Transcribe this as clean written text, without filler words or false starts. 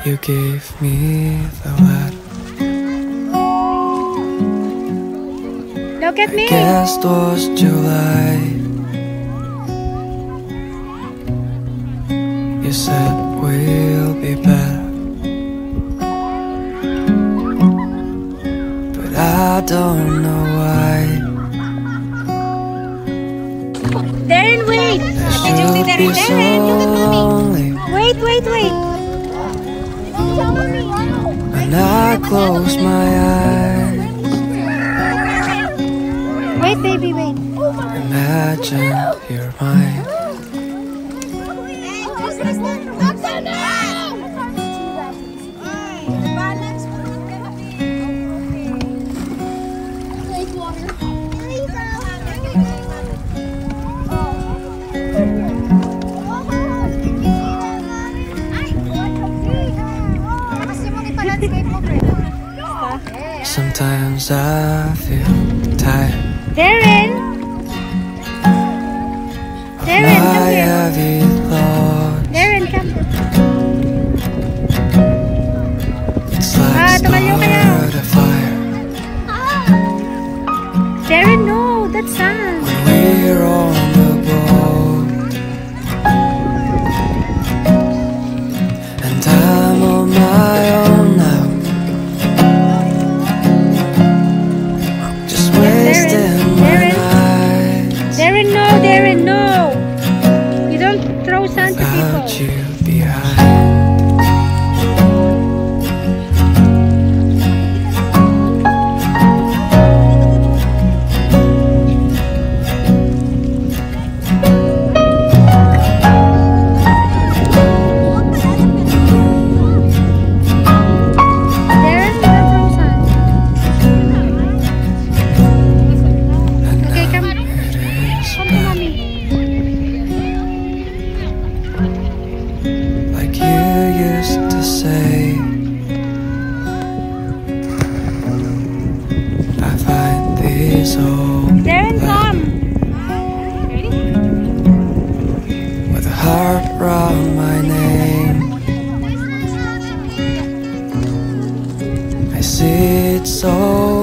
You gave me the wet. Look at me. I guess it was July. You said we'll be better, but I don't know why. Darren, wait. I should be so lonely Wait, wait, wait. when I close my eyes. Wait, baby, wait. Imagine you're mine. Sometimes I feel tired. Darren. Darren, come My here. heavy thoughts. Darren, come. It's like tumayo kayo. start a fire Darren, no, that's sand. when we're on the boat, and I'm on my own now, just wasting my nights Darren, no, Darren, no. You don't throw sand to without people. you behind. Darren, you don't throw sand. And Okay, come. now it is Come to back, mommy. like you used to say. I find these old Darren, come. with a heart around my name. I see it so